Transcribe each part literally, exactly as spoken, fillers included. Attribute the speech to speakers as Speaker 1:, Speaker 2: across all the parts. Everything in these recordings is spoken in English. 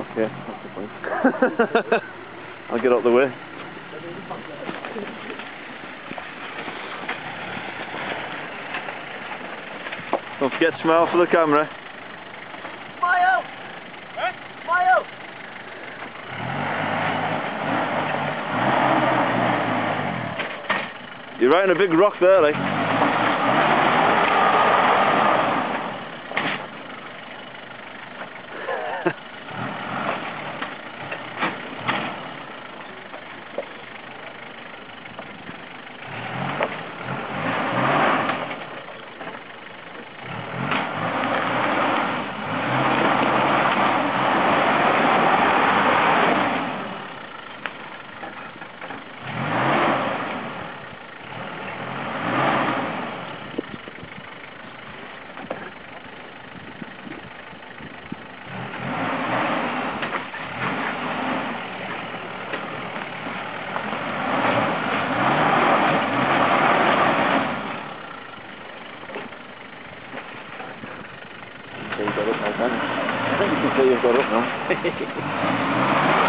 Speaker 1: Okay, that's the point. I'll get out the way. Don't forget to smile for the camera.
Speaker 2: Smile! Eh? Smile!
Speaker 1: You're right in a big rock there, like. So you've got up now, can you? I think you can see you've got up now.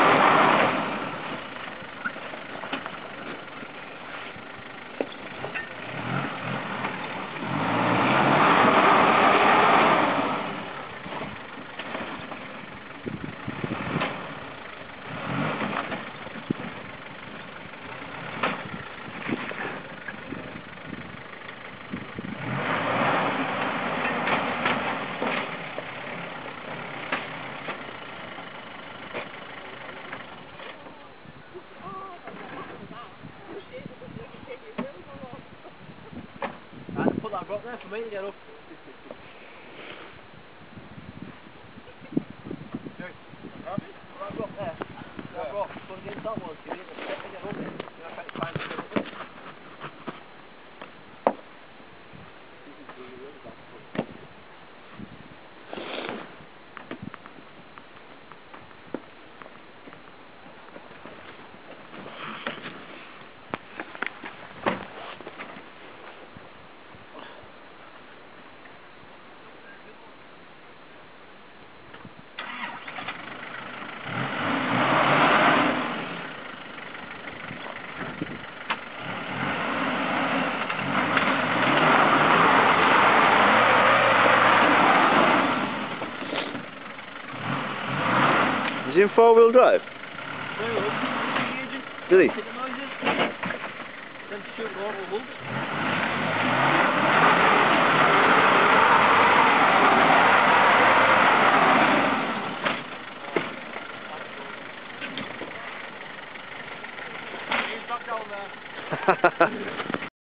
Speaker 2: Put that rock there for me to get up. That rock there. That rock. Put against that one. You need to get up there. You're not trying to get up there.
Speaker 1: Is he in four-wheel drive? Did he?
Speaker 2: Then shoot all wolves. He's back down there.